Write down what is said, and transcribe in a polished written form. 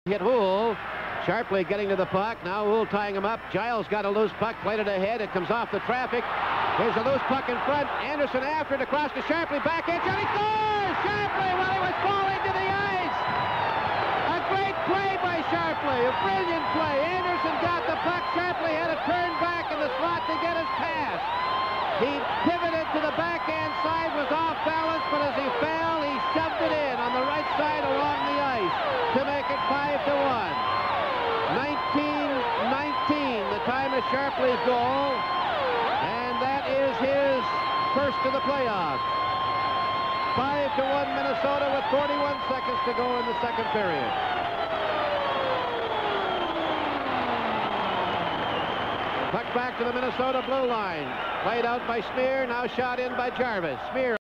Hit Houle. Sharpley getting to the puck. Now Houle tying him up. Giles got a loose puck, played it ahead. It comes off the traffic. Here's a loose puck in front. Anderson after it across to Sharpley. Back in. Johnny scores! Sharpley while he was falling to the ice. A great play by Sharpley. A brilliant play. Anderson got the puck. Sharpley had to turn back in the slot to get his pass. He pivoted to the backhand side, was off balance, but as he fell, he shoved it in on the right side along the ice to make it 5-1. 19-19, the time of Sharpley's goal, and that is his first of the playoffs. 5-1 Minnesota with 41 seconds to go in the second period. Puck back to the Minnesota blue line. Played out by Smear, now shot in by Jarvis. Smear